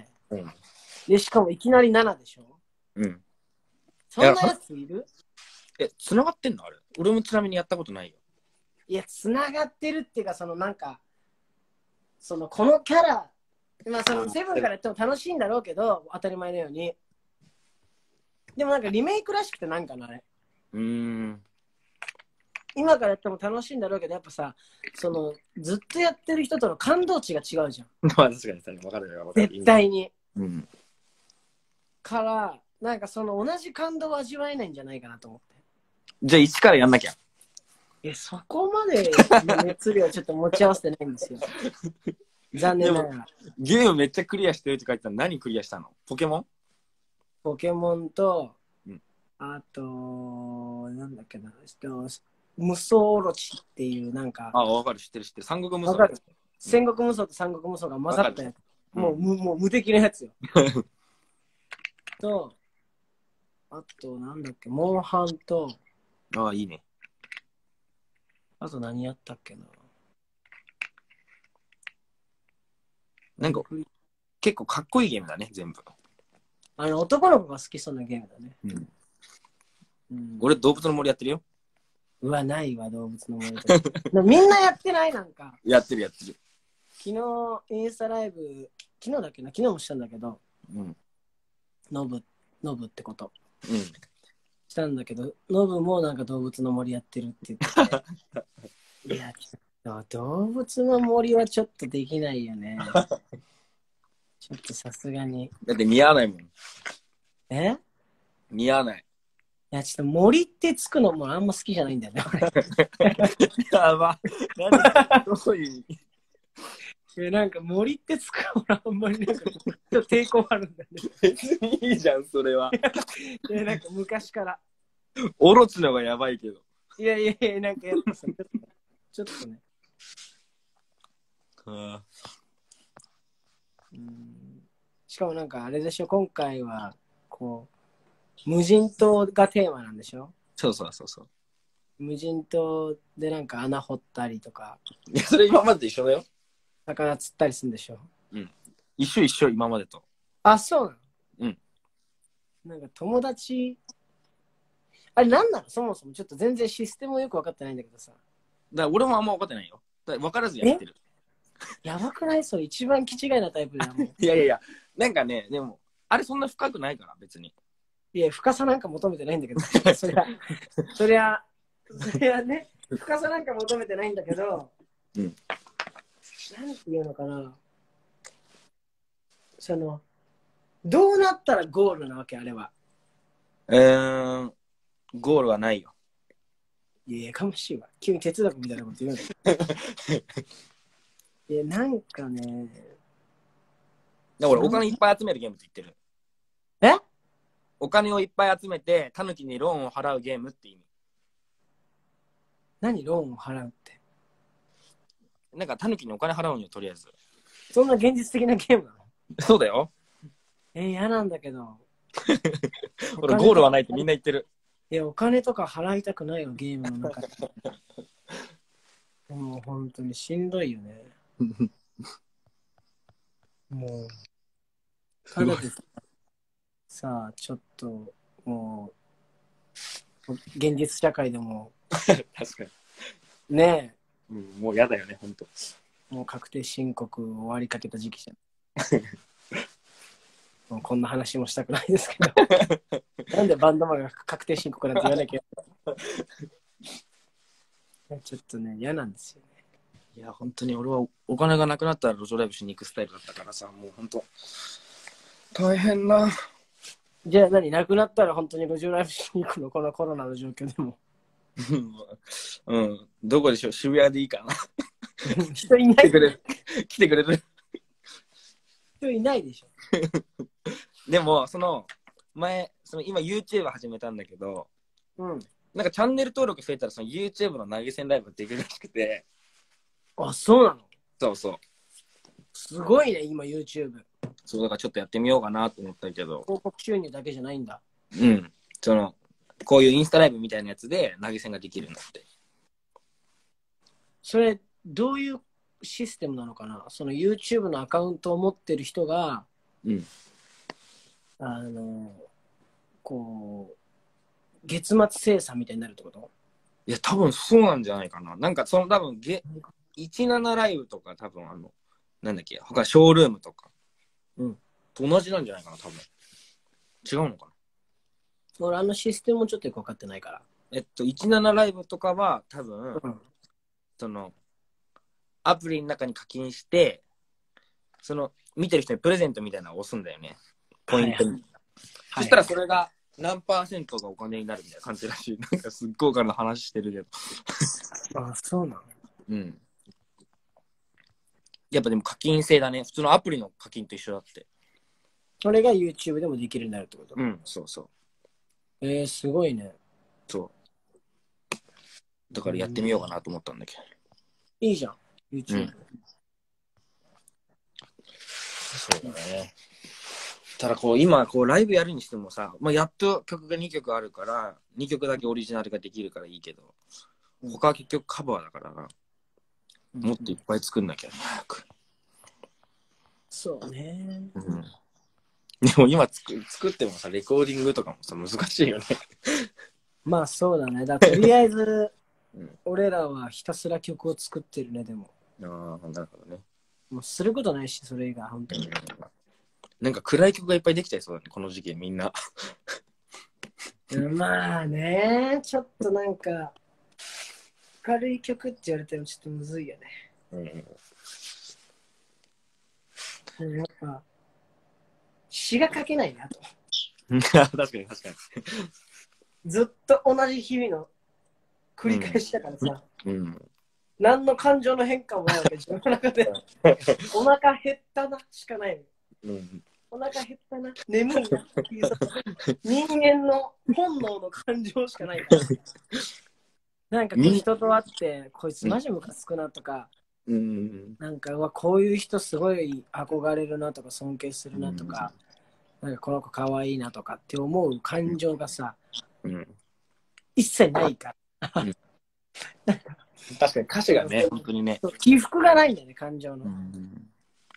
うん、 で、しかもいきなりななでしょ。 うん。 そんなやついる？ え、繋がってんのあれ？俺もちなみにやったことないよ。 いや、つながってるっていうか、そのなんか、そのこのキャラ、まあそのセブンからやっても楽しいんだろうけど、当たり前のように。でもなんかリメイクらしくてなんかなあれ。 うーん。 今からやっても楽しいんだろうけど、やっぱさ、そのずっとやってる人との感動値が違うじゃん。 まあ確かにさ、分かるよ、分かる。 絶対に。 うん。 から、なんかその同じ感動を味わえないんじゃないかなと思って。 じゃあ一からやんなきゃ。 え、そこまでの熱量ちょっと持ち合わせてないんですよ。残念ながら。 ゲームめっちゃクリアしてるって書いてたの何クリアしたの？ポケモン？ ポケモンと、 うん、 あと、なんだっけな、無双オロチっていうなんか、 あ、わかる、知ってる知ってる。三国無双。 わかる。戦国無双と三国無双が混ざったやつ。もう、うん、もう無敵なやつよ。と、あと、なんだっけ、モンハンと、 ああ、いいね。 あと何やったっけな。 なんか、結構かっこいいゲームだね、全部。 あの、男の子が好きそうなゲームだね。 うんうん、 俺、動物の森やってるよ。 うわ、ないわ、動物の森とか。みんなやってないなんか。 やってるやってる。 昨日、インスタライブ、昨日だっけな、昨日もしたんだけど、 うん。 ノブ、ノブってこと。 うん。 したんだけど、ノブもなんか動物の森やってるって言ってて。いや、ちょっと動物の森はちょっとできないよね。ちょっとさすがに。 だって似合わないもん。 え？ 似合わない。 いや、ちょっと森ってつくのもあんま好きじゃないんだよね、 やば。なんでどういう意味？ いや、なんか森ってつくのあんまりなんかちょっと抵抗あるんだよね。 別にいいじゃん、それは。 いや、なんか昔から。 オロチのがやばいけど。 いやいやいや、なんかやっぱさ、ちょっとちょっとね。 あうん、しかもなんかあれでしょ、今回はこう無人島がテーマなんでしょ？ そうそうそうそう。 無人島でなんか穴掘ったりとか、 いや、それ今までと一緒だよ。 魚釣ったりするんでしょ？ うん。一緒一緒、今までと。 あ、そうなの？ うん。 なんか友達、あれなんなのそもそもちょっと全然システムよく分かってないんだけどさ。 だから俺もあんま分かってないよ。だから分からずやってる。 やばくない？それ一番気違いなタイプだもん。 いやいやいや、なんかね、でも、あれそんな深くないから、別に。 いや、深さなんか求めてないんだけど、そりゃ、そりゃ、そりゃね、深さなんか求めてないんだけど、 うん。 なんていうのかな。その、どうなったらゴールなわけ、あれは。 えー、ゴールはないよ。 いやいや、かもしいわ。急に哲学みたいなこと言うんだいや、なんかね。 だから俺お金いっぱい集めるゲームって言ってる。 え？ お金をいっぱい集めて、タヌキにローンを払うゲームって意味。 何ローンを払うって。 なんかタヌキにお金払うんよ、とりあえず。 そんな現実的なゲームなの？ そうだよ。 えー、嫌なんだけど。 俺ゴールはないってみんな言ってる。 いや、お金とか払いたくないよ、ゲームの中で。もう本当にしんどいよね。もう、ただでさあ、ちょっと、もう、現実社会でも、 確かに。 ねうん、もう嫌だよね、ほんと。 え、もう確定申告終わりかけた時期じゃん。もうこんな話もしたくないですけど。なんでバンドマンが確定申告なんて言わなきゃ。ちょっとね、嫌なんですよね。 いや、本当に俺はお金がなくなったら路上ライブしに行くスタイルだったからさ、もう本当大変な。 じゃあ何、なくなったら本当に路上ライブしに行くの？このコロナの状況でも。 うん、どこでしょう、渋谷でいいかな。 人いない。 来てくれる。来てくれる。 人いないでしょ。 でも、その、前、その今 YouTube 始めたんだけど、 うん。 なんかチャンネル登録増えたらその YouTube の投げ銭ライブができるらしくて。 あ、そうなの？ そうそう。 すごいね、今 YouTube。 そう、だからちょっとやってみようかなと思ったけど。 広告収入だけじゃないんだ。 うん。その、こういうインスタライブみたいなやつで投げ銭ができるんだって。 それ、どういうシステムなのかな？その YouTube のアカウントを持ってる人が、 うん。 あの、こう、月末精査みたいになるってこと？ いや、多分そうなんじゃないかな。なんか、その多分ゲ、じゅうななライブとか多分あの、なんだっけ、他ショールームとか、 うん。 と同じなんじゃないかな、多分。違うのかな。 俺、あのシステムもちょっとよく分かってないから。 えっと、じゅうななライブとかは多分、 うん。 その、アプリの中に課金して、その、見てる人にプレゼントみたいなのを押すんだよね。ポイントに。 はいそしたらそれが何パーセントがお金になるみたいな感じらしい。なんかすっごいお金の話してるけど。 あ、そうなの？ うん。やっぱでも課金制だね。普通のアプリの課金と一緒だって。 それが YouTube でもできるようになるってこと？ うん、そうそう。 えー、すごいね。 そう。だからやってみようかなと思ったんだけど。 いいじゃん、YouTube。 うん、そうだね。ただこう今こうライブやるにしてもさ、まあ、やっと曲がにきょくあるからにきょくだけオリジナルができるからいいけど、他は結局カバーだからな、うん、もっといっぱい作んなきゃね、早く。 そうね、 うん、でも今作作ってもさ、レコーディングとかもさ難しいよね。まあそうだね。だとりあえず、うん、俺らはひたすら曲を作ってるね。でもああ、なるほどね。 もうすることないし、それ以外本当に、うん、 なんか暗い曲がいっぱいできちゃいそうだね、この時期みんな。 まあね、ちょっとなんか明るい曲って言われてもちょっとむずいよね。うん、やっぱ詩が書けないなと。 確かに確かに。 ずっと同じ日々の繰り返しだからさ、 うんうん、 何の感情の変化もないわけ、自分の中で。お腹減ったなしかない、うん、お腹減ったな、眠いなっていう人間の本能の感情しかないから。なんかこう人と会って、こいつマジムカつくなとか、うん、なんかうわこういう人すごい憧れるなとか尊敬するなとか、うん、なんかこの子かわいいなとかって思う感情がさ、うん、一切ないから。うん、 確かに歌詞がね、本当にね。 起伏がないんだよね、感情の。うん、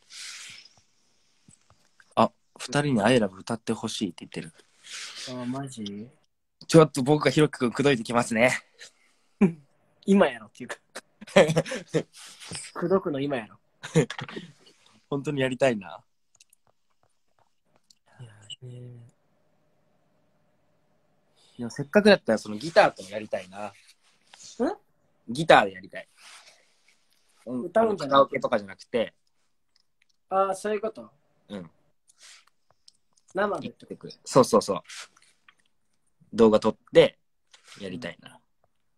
あ、二人にアイラブ歌ってほしいって言ってる。 あ、マジ？ ちょっと僕がひろきくん口説いてきますね。 今やろっていうか。口説くの今やろ。 本当にやりたいな。 いや、ね、 いやせっかくだったらそのギターともやりたいな。 ん？ ギターでやりたい。 歌うんじゃない？ カラオケとかじゃなくて。 ああ、そういうこと？ うん。 生でってこと？ そうそうそう。動画撮ってやりたいな。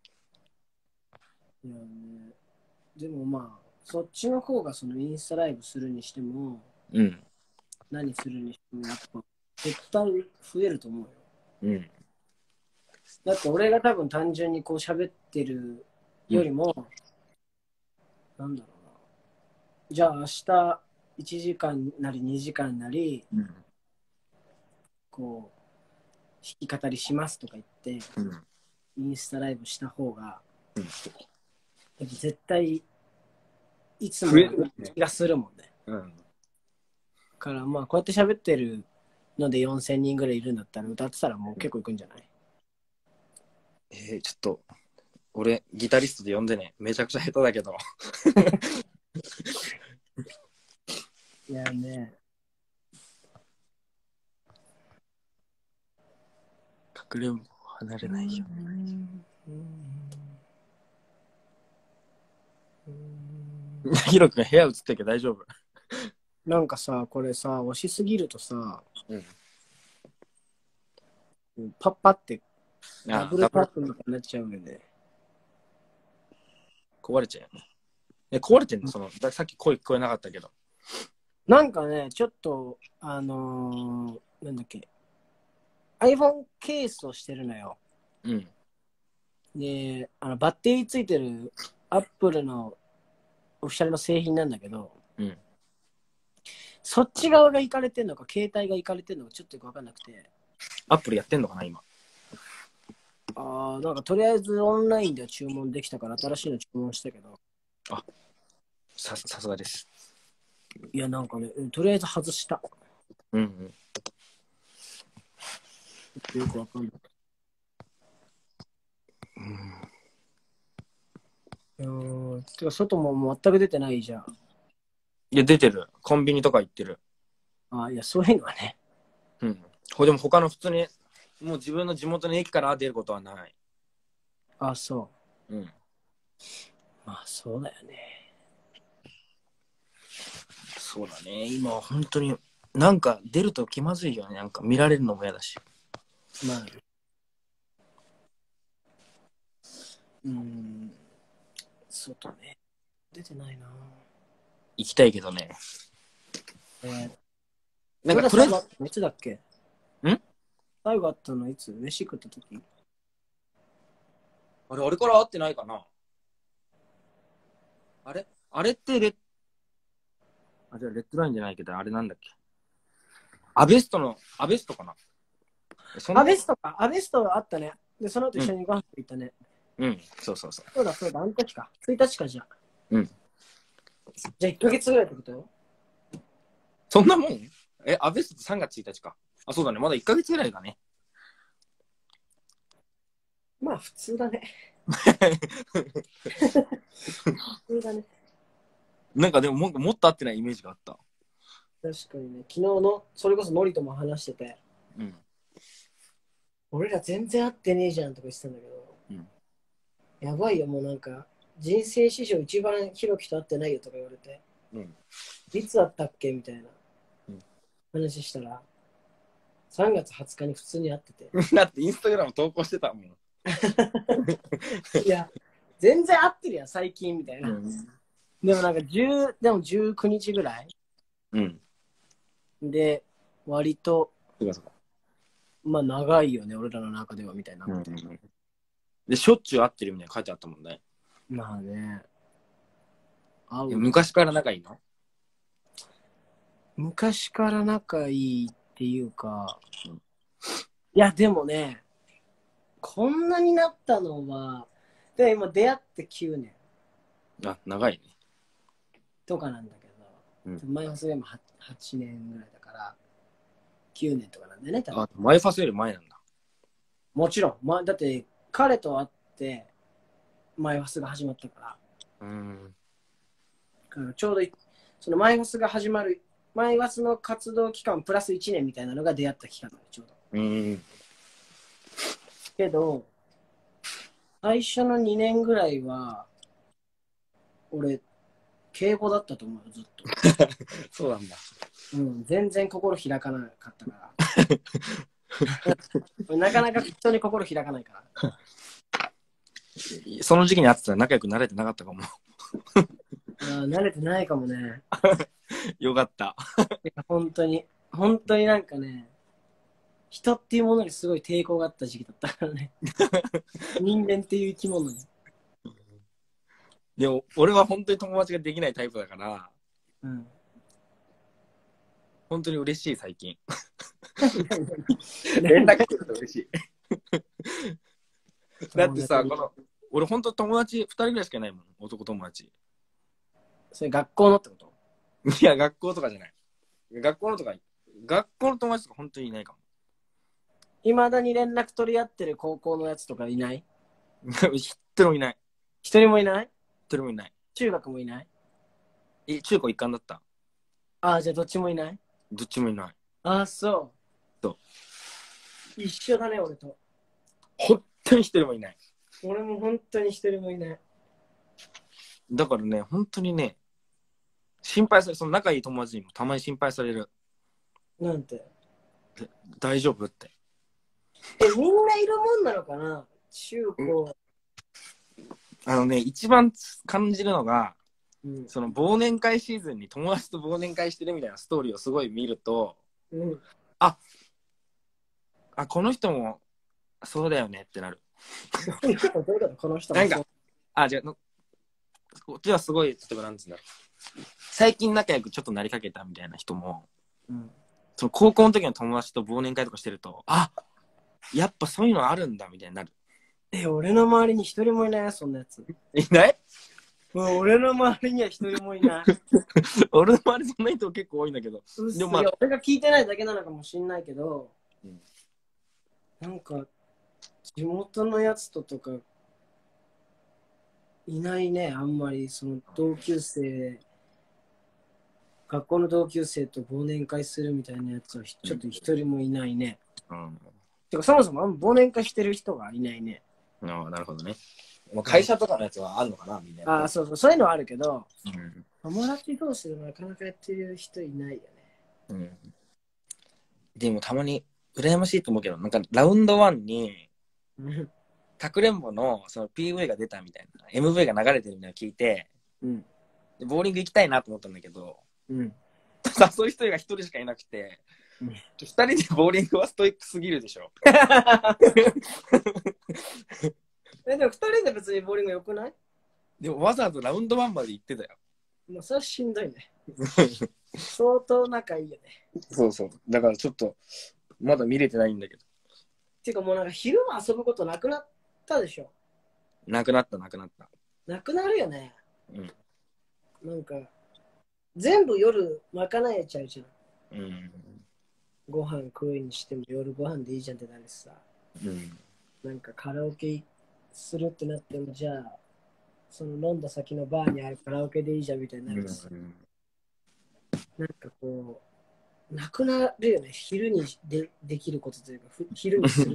いやね、でもまあ、そっちの方がそのインスタライブするにしても、 うん、 何するにしてもやっぱ絶対増えると思うよ。うん。だって俺が多分単純にこう喋ってるよりも、うん、なんだろうな。じゃあ明日いちじかんなりにじかんなり、うん、こう弾き語りしますとか言って、うん、インスタライブした方が、うん、絶対いつも気がするもんね。うん。だからまあこうやって喋ってるのでよんせんにんぐらいいるんだったら歌ってたらもう結構いくんじゃない？ えー、ちょっと俺ギタリストで呼んでね。めちゃくちゃ下手だけど。 いやね。 隠れんぼ離れないよ。ヒロ君部屋映ってるけど大丈夫？ なんかさ、これさ、押しすぎるとさ、うん、パッパってダブルタップみたいになっちゃうよね。 壊れちゃうよね。え、壊れてんの？そのさっき声聞こえなかったけど。 なんかね、ちょっと、あのー、なんだっけ、iPhone ケースをしてるのよ。うん。で、あのバッテリーついてる Apple のオフィシャルの製品なんだけど、 うん。 そっち側が行かれてんのか、携帯が行かれてんのか、ちょっとよく分かんなくて。 アップルやってんのかな、今。 ああ、なんかとりあえずオンラインでは注文できたから、新しいの注文したけど。 あ、さ、さすがです。 いや、なんかね、とりあえず外した。 うんうん。 よくわかんない。うん。うん。てか、外も全く出てないじゃん。 いや、出てる。コンビニとか行ってる。 ああ、いや、そういうのはね。 うん。ほでも他の普通に、もう自分の地元の駅から出ることはない。 ああ、そう。うん。 う。まあ、そうだよね。 そうだね。今は本当に、なんか出ると気まずいよね。なんか見られるのも嫌だし。 まあ、うん。外ね。出てないな。 行きたいけどね。 えー、 なんかとりあえず、 いつだっけ？ ん最後あったのいつ？飯食った時？ あれ、俺から会ってないかな。あれあれってレッ、あ、じゃあレッドラインじゃないけど、あれなんだっけ。アベストの、アベストかな。 アベストか。アベストあったね。で、その後一緒にご飯行ったね。 うん、うん、そうそうそう。 そうだそうだ、あの時か。ついたちかじゃあ。 うん。 じゃあいっかげつぐらいってことよ。 そんなもんえ、アベストさんがついたちか。あ、そうだね。まだいっかげつぐらいだね。 まあ普通だね。普通だね。 なんかでもももっと合ってないイメージがあった。 確かにね。昨日の、それこそノリとも話してて、 うん。 俺ら全然会ってねえじゃんとか言ってたんだけど、 うん、 やばいよ、もうなんか、人生史上一番ひろきと会ってないよとか言われて、 うん、 いつ会ったっけみたいな話したら、さんがつはつかに普通に会ってて。 だってインスタグラム投稿してたもん。 いや、全然会ってるやん、最近みたいな。うん、でもなんかじゅう、でもじゅうくにちぐらい、 うん、 で、割と、 そうかそうか。 まあ長いよね、俺らの中ではみたいな。うんうん、 で、しょっちゅう会ってるみたいな書いてあったもんね。 まあね。会う昔から仲いいの？ 昔から仲いいっていうか、うん、いや、でもね、こんなになったのは、で今出会ってきゅうねん。あ、長いね。 とかなんだけど、うん、前はそれも はちねんぐらいだから、きゅうねんとかなんだよね、多分。 あ、マイファスより前なんだ。 もちろん、ま、だって彼と会ってマイファスが始まったから、うん、ちょうどそのマイファスが始まる、マイファスの活動期間プラスいちねんみたいなのが出会った期間なの、ちょうど。うん、けど最初のにねんぐらいは俺敬語だったと思うよ、ずっと。 そうなんだ。 うん、全然心開かなかったからなかなか人に心開かないからその時期に会ってたら仲良くなれてなかったかも。 あ、慣れてないかもね。 よかった。 いや本当に本当になんかね、人っていうものにすごい抵抗があった時期だったからね。人間っていう生き物に。 でも俺は本当に友達ができないタイプだから、うん、本当に嬉しい最近。連絡来ると嬉しい。だってさ、この俺本当友達ふたりぐらいしかいないもん、男友達。 それ学校のってこと？ いや、学校とかじゃない。学校のとか、学校の友達とか本当にいないかも。 いまだに連絡取り合ってる高校のやつとかいない？ 一人もいない。 一人もいない？ 一人もいない。 中学もいない？ え、中高一貫だった。 ああ、じゃあどっちもいない？ どっちもいない。 ああ、そう。 そう。 一緒だね、俺と。 本当に一人もいない。 俺も本当に一人もいない。 だからね、本当にね、心配される、その仲いい友達にもたまに心配される。 なんて？ 大丈夫って。 え、みんないるもんなのかな、中高。 あのね、一番感じるのが、うん、その忘年会シーズンに友達と忘年会してるみたいなストーリーをすごい見ると、うん、ああ、この人もそうだよねってなる。 どういうこと？どういうこと？この人もなんか、あ、じゃあ、 こっちはすごい、例えばなんつうんだろう。最近仲良くちょっとなりかけたみたいな人も、うん、その高校の時の友達と忘年会とかしてると、あ、やっぱそういうのあるんだみたいになる。 え、俺の周りに一人もいないそんなやつ。 いない？ うん、俺の周りには一人もいない。 俺の周りそんな人結構多いんだけど。 でもまあ、俺が聞いてないだけなのかもしんないけど、うん、なんか、地元のやつととか、いないね、あんまり、その同級生、学校の同級生と忘年会するみたいなやつは、ちょっと一人もいないね。うん。てか、そもそも忘年会してる人がいないね。 ああ、なるほどね。会社とかのやつはあるのかなみたいな。 ああ、そうそう、そういうのはあるけど、うん、友達同士でもなかなかやってる人いないよね。 うん。でもたまに羨ましいと思うけど、なんかラウンドワンに、かくれんぼのその ピーブイ が出たみたいな、エムブイ が流れてるのを聞いて、うん、でボーリング行きたいなと思ったんだけど、うん、そういう人が一人しかいなくて、うん、二人でボーリングはストイックすぎるでしょ。 え、でも二人で別にボーリング良くない？ でもわざわざラウンドワンまで行ってたよ。 もうそれはしんどいね。相当仲いいよね。 そうそう。だからちょっと、まだ見れてないんだけど。 ていうかもうなんか昼間遊ぶことなくなったでしょ。 なくなったなくなった。 なくなるよね。うん。なんか、全部夜賄えちゃうじゃん。うん。ご飯食いにしても夜ご飯でいいじゃんってなるしさ。うん。なんかカラオケするってなっても、じゃあ、その飲んだ先のバーにあるカラオケでいいじゃんみたいになるし。うん、なんかこう、なくなるよね。昼に で, できることというか、昼にする。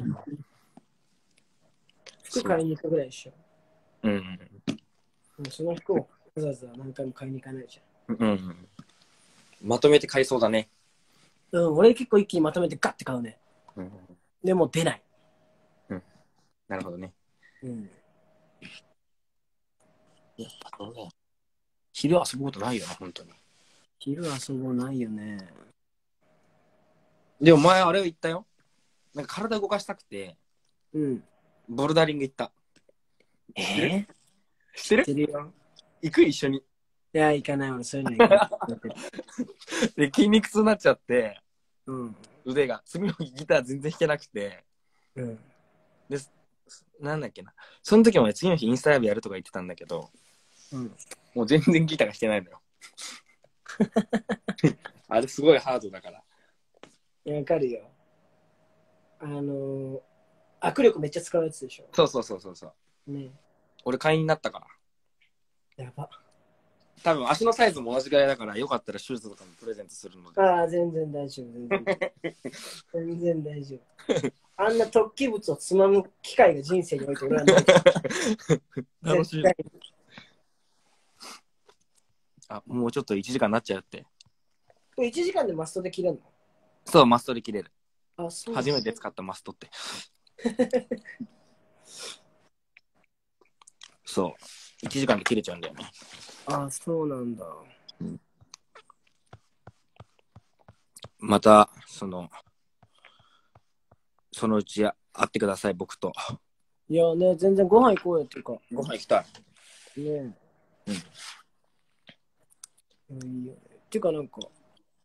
服買いに行くぐらいでしょ。うん。その服をわざわざ何回も買いに行かないじゃん。うん。 まとめて買いそうだね。 うん、俺結構一気にまとめてガッて買うね。うん、でも出ない。 うん。なるほどね。うん。いや、あのね、昼遊ぶことないよな、本当に。 昼遊ぶないよね。 でも前あれを言ったよ。なんか体動かしたくて、うん。ボルダリング行った。 えー、 知ってる？知ってるよ。行く？一緒に。 いや、行かない。俺、そういうの行かない。 で、筋肉痛になっちゃって、うん、腕が。次の日ギター全然弾けなくて、うん。で、なんだっけな。その時もね、次の日インスタライブやるとか言ってたんだけど、うん、もう全然ギターが弾けないのよ。あれすごいハードだから。 わかるよ。あのー、握力めっちゃ使うやつでしょ。 そうそうそうそうそう。ね。俺会員になったから。やば。多分足のサイズも同じぐらいだから、よかったらシューズとかもプレゼントするので。 ああ、全然大丈夫。全然全然大丈夫。あんな突起物をつまむ機会が人生において俺はない。 楽しい。あ、もうちょっといちじかんになっちゃうって。 これいちじかんでマストで切れるの？ そう、マストで切れる。 あ、そう。 初めて使ったマストって。そう。いちじかんで切れちゃうんだよね。 あ、そうなんだ。うん、 また、その、そのうち会ってください、僕と。 いやね、全然ご飯行こうよっていうか。 ご飯行きたい。ねえ。 うん。いいよね。っていうかなんか、い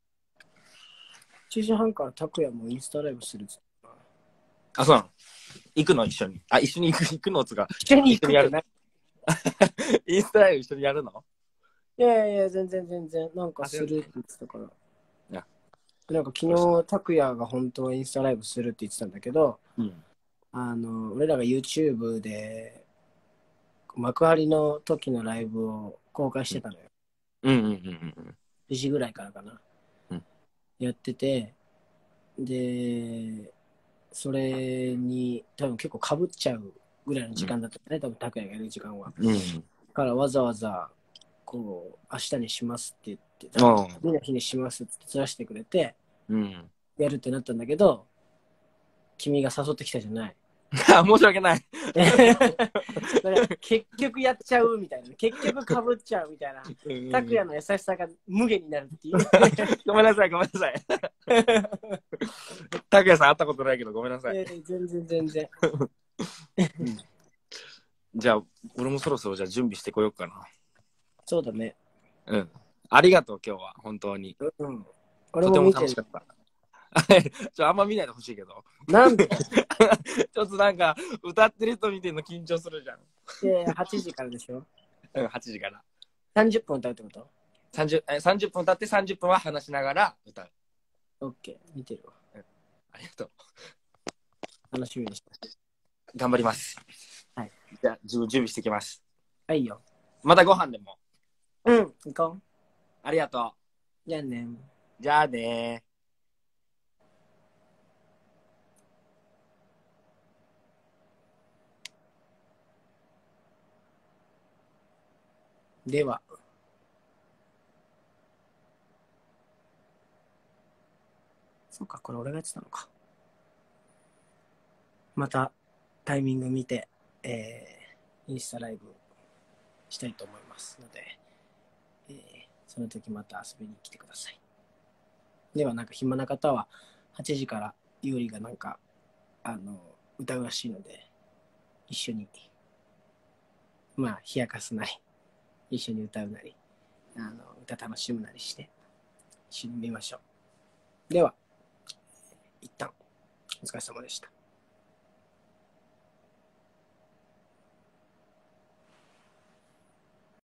ちじはんから拓也もインスタライブするっつった。 あ、そうなの？行くの一緒に。あ、一緒に行く、行くのつが。 一緒に行くやるね。 インスタライブ一緒にやるの？ いやいや、全然全然。なんかするって言ってたから。いや。なんか昨日、拓也が本当はインスタライブするって言ってたんだけど、うん、あの、俺らが YouTube で幕張の時のライブを公開してたのよ。 うんうんうんうん。 いちじぐらいからかな。うん、やってて、で、それに多分結構かぶっちゃうぐらいの時間だったね、うん、多分拓也がやる時間は。うん、からわざわざ、こう、明日にしますって言って、次の日にしますってずらしてくれて、うん、やるってなったんだけど、君が誘ってきたじゃない。 申し訳ない。 結局やっちゃうみたいな。結局かぶっちゃうみたいな。拓也の優しさが無限になるっていう。 ごめんなさい、ごめんなさい。拓也さん会ったことないけど、ごめんなさい。 えー、全然全然。 じゃあ、俺もそろそろじゃあ準備してこようかな。 そうだね。 うん。ありがとう、今日は。本当に。 うん。俺とてもも見てる。 楽しかった。ちょあんま見ないでほしいけど。 なんでちょっとなんか、歌ってる人見てるの緊張するじゃん。 いやはちじからでしょ？ うん、はちじから。 さんじゅっぷん歌うってこと？ さんじゅう, えさんじゅっぷん歌ってさんじゅっぷんは話しながら歌う。 オッケー、見てるわ。 うん、ありがとう。 楽しみにして。 頑張ります。 はい。 じゃあ、自分準備してきます。 はいよ。 またご飯でも。 うん、行こう。 ありがとじゃあね。 う。じゃあねー。 では。そうか、これ俺がやってたのか。またタイミング見て、えー、インスタライブしたいと思いますので、えー、その時また遊びに来てください。では、なんか暇な方ははちじからゆうりがなんか、あの、歌うらしいので、一緒に、まあ、冷やかすなり、一緒に歌うなり、あの、歌楽しむなりして、一緒に見ましょう。では、一旦、お疲れ様でした。